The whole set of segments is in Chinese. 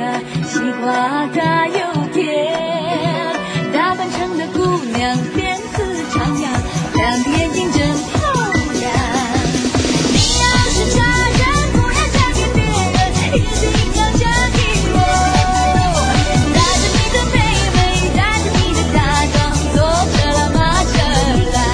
呀，西瓜大又甜，打扮成的姑娘辫子长呀，两个眼睛真漂亮。你要是嫁人，不要嫁给别人，一定要嫁给我。带着你的妹妹，带着你的嫁妆，坐着老马车来。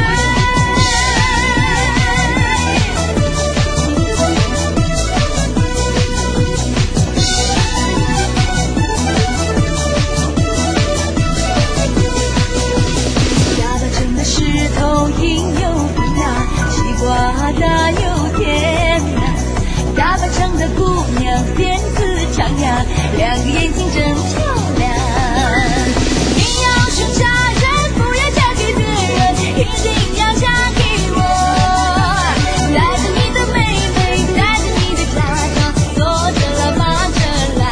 打扮成的石头硬又冰呀，西瓜大又甜呀，打扮成的姑娘辫子长呀，两个眼睛真漂亮。你要是嫁人，不要嫁给别人，一定要嫁给我。带着你的妹妹，带着你的嫁妆，坐着老马车来。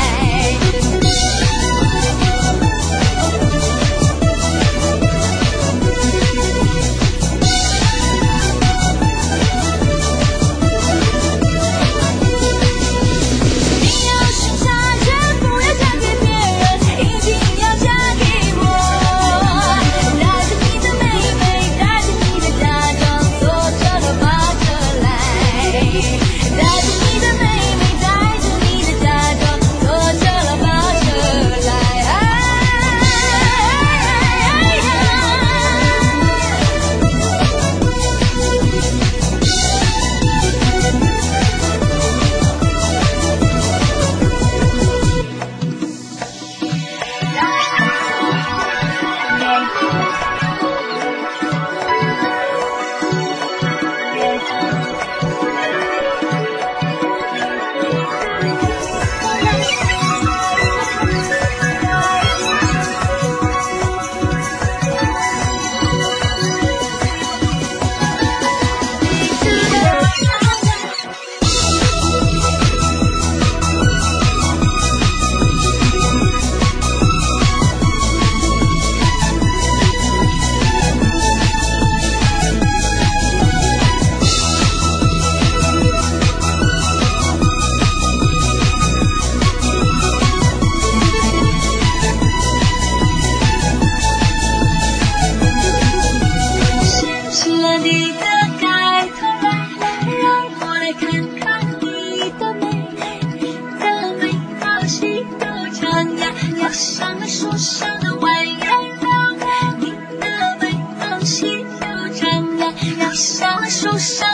你要是嫁人，不要嫁给别人，一定要嫁给我。带着你的妹妹，带着你的嫁妆，坐着老马车来。带着你的妹妹，带着你的嫁妆，坐着老马车来。掀起了你的盖头来，让我来看看你的美。你的眉毛细又长呀，要像那树上的弯月亮。你的眉毛细又长呀，要像那树上